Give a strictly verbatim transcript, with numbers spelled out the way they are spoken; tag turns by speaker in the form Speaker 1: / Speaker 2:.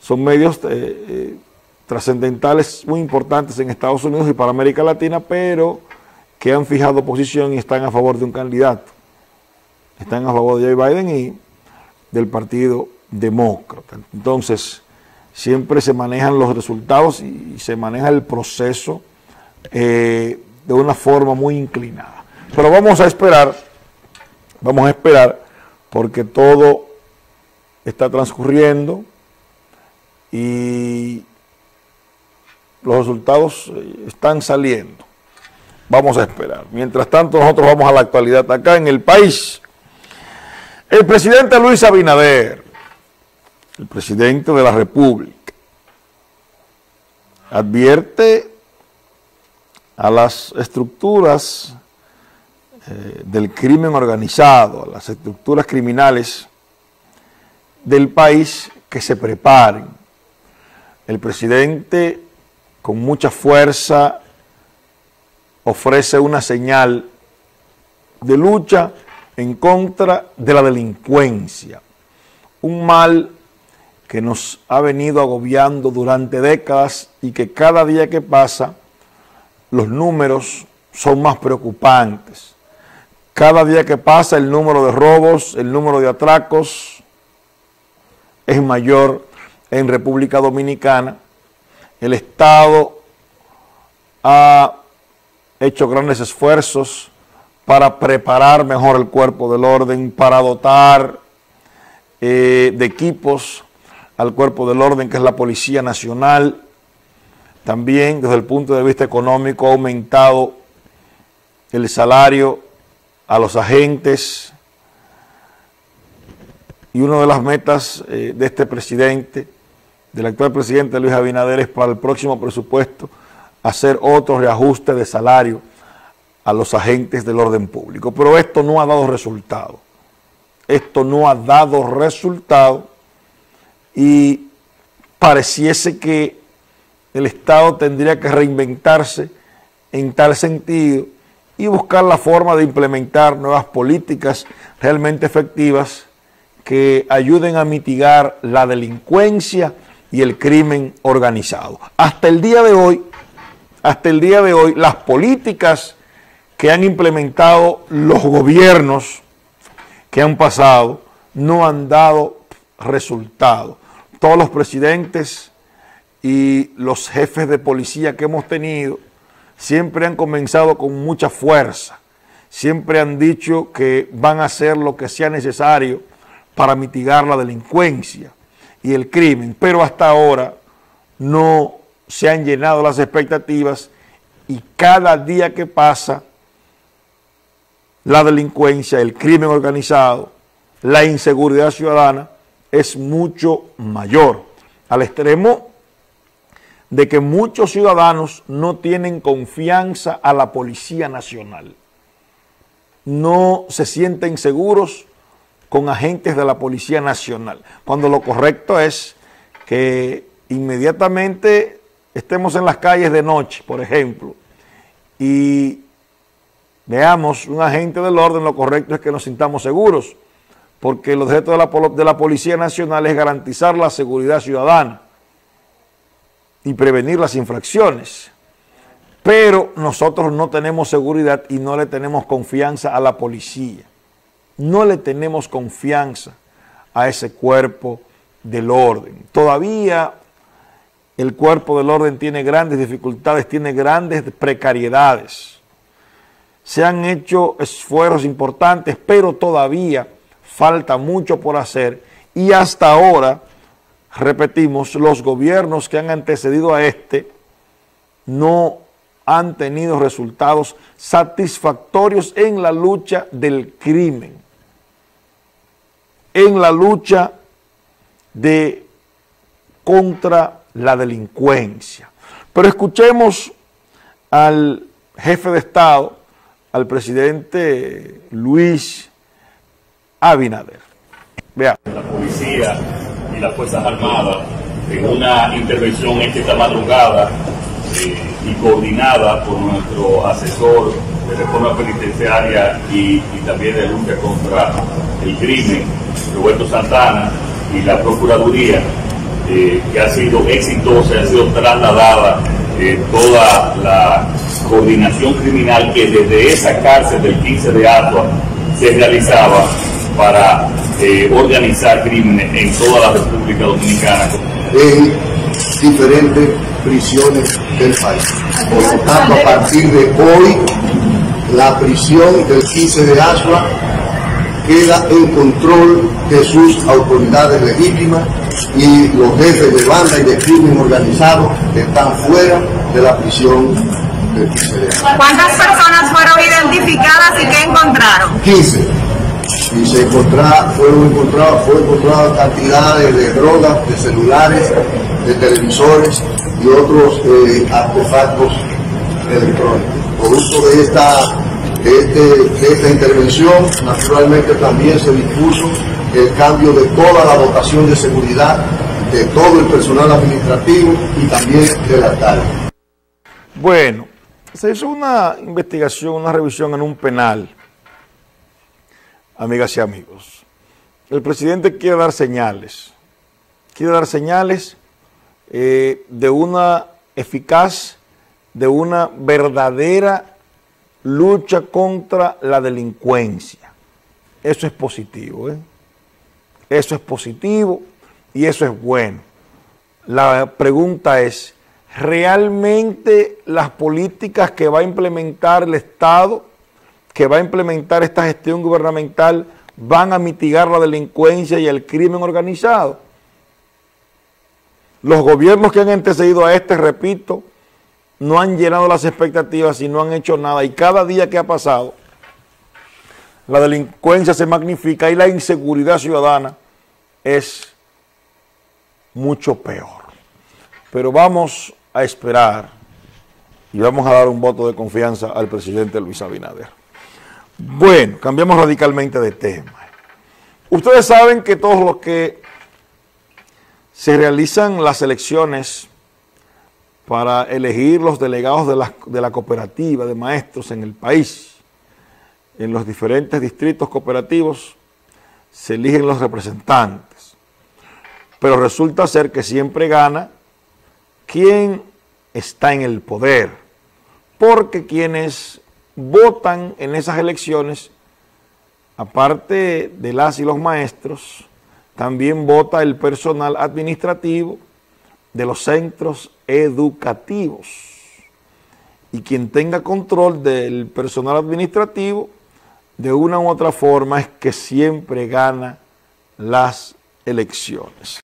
Speaker 1: son medios eh, eh, trascendentales muy importantes en Estados Unidos y para América Latina, pero que han fijado posición y están a favor de un candidato. Están a favor de Joe Biden y del Partido Demócrata. Entonces, siempre se manejan los resultados y se maneja el proceso eh, de una forma muy inclinada. Pero vamos a esperar, vamos a esperar, porque todo está transcurriendo y los resultados están saliendo. Vamos a esperar. Mientras tanto, nosotros vamos a la actualidad acá en el país. El presidente Luis Abinader, el presidente de la República, advierte a las estructuras eh, del crimen organizado, a las estructuras criminales del país que se preparen. El presidente, con mucha fuerza, ofrece una señal de lucha en contra de la delincuencia, un mal que nos ha venido agobiando durante décadas y que cada día que pasa los números son más preocupantes. Cada día que pasa el número de robos, el número de atracos es mayor en República Dominicana. El Estado ha hecho grandes esfuerzos para preparar mejor el cuerpo del orden, para dotar eh, de equipos al cuerpo del orden, que es la Policía Nacional. También desde el punto de vista económico ha aumentado el salario a los agentes. Y una de las metas eh, de este presidente, del actual presidente Luis Abinader, es para el próximo presupuesto hacer otro reajuste de salario a los agentes del orden público. Pero esto no ha dado resultado. Esto no ha dado resultado y pareciese que el Estado tendría que reinventarse en tal sentido y buscar la forma de implementar nuevas políticas realmente efectivas que ayuden a mitigar la delincuencia y el crimen organizado. Hasta el día de hoy, hasta el día de hoy, las políticas que han implementado los gobiernos que han pasado no han dado resultado. Todos los presidentes y los jefes de policía que hemos tenido siempre han comenzado con mucha fuerza, siempre han dicho que van a hacer lo que sea necesario para mitigar la delincuencia y el crimen, pero hasta ahora no se han llenado las expectativas y cada día que pasa la delincuencia, el crimen organizado, la inseguridad ciudadana es mucho mayor, al extremo de que muchos ciudadanos no tienen confianza a la Policía Nacional, no se sienten seguros con agentes de la Policía Nacional, cuando lo correcto es que inmediatamente estemos en las calles de noche, por ejemplo, y veamos un agente del orden, lo correcto es que nos sintamos seguros, porque el objeto de la, de la Policía Nacional es garantizar la seguridad ciudadana y prevenir las infracciones. Pero nosotros no tenemos seguridad y no le tenemos confianza a la policía. No le tenemos confianza a ese cuerpo del orden. Todavía el cuerpo del orden tiene grandes dificultades, tiene grandes precariedades. Se han hecho esfuerzos importantes, pero todavía falta mucho por hacer y hasta ahora, repetimos, los gobiernos que han antecedido a este no han tenido resultados satisfactorios en la lucha del crimen, en la lucha de contra la delincuencia. Pero escuchemos al jefe de Estado, al presidente Luis Abinader. Vean.
Speaker 2: La policía y las Fuerzas Armadas en una intervención hecha esta madrugada eh, y coordinada por nuestro asesor de reforma penitenciaria y, y también de lucha contra el crimen, Roberto Santana, y la Procuraduría, eh, que ha sido exitosa, ha sido trasladada eh, toda la coordinación criminal que desde esa cárcel del quince de Asua se realizaba para eh, organizar crímenes en toda la República Dominicana.
Speaker 3: En diferentes prisiones del país. Por lo tanto, a partir de hoy, la prisión del quince de Asua queda en control de sus autoridades legítimas y los jefes de banda y de crimen organizado están fuera de la prisión del quince de Asua.
Speaker 4: ¿Cuántas personas fueron identificadas y qué encontraron?
Speaker 3: quince. Y se encontraron, fueron encontradas, fueron encontradas cantidades de drogas, de celulares, de televisores y otros eh, artefactos electrónicos. Producto de esta, de, este, de esta intervención, naturalmente también se dispuso el cambio de toda la dotación de seguridad, de todo el personal administrativo y también del alcalde.
Speaker 1: Bueno, se hizo una investigación, una revisión en un penal. Amigas y amigos, el presidente quiere dar señales, quiere dar señales eh, de una eficaz, de una verdadera lucha contra la delincuencia. Eso es positivo, ¿eh? Eso es positivo y eso es bueno. La pregunta es, ¿realmente las políticas que va a implementar el Estado, que va a implementar esta gestión gubernamental, van a mitigar la delincuencia y el crimen organizado? Los gobiernos que han antecedido a este, repito, no han llenado las expectativas y no han hecho nada. Y cada día que ha pasado, la delincuencia se magnifica y la inseguridad ciudadana es mucho peor. Pero vamos a esperar y vamos a dar un voto de confianza al presidente Luis Abinader. Bueno, cambiamos radicalmente de tema. Ustedes saben que todos los que se realizan las elecciones para elegir los delegados de la, de la cooperativa de maestros en el país, en los diferentes distritos cooperativos, se eligen los representantes. Pero resulta ser que siempre gana quien está en el poder, porque quienes votan en esas elecciones, aparte de las y los maestros, también vota el personal administrativo de los centros educativos. Y quien tenga control del personal administrativo, de una u otra forma, es que siempre gana las elecciones.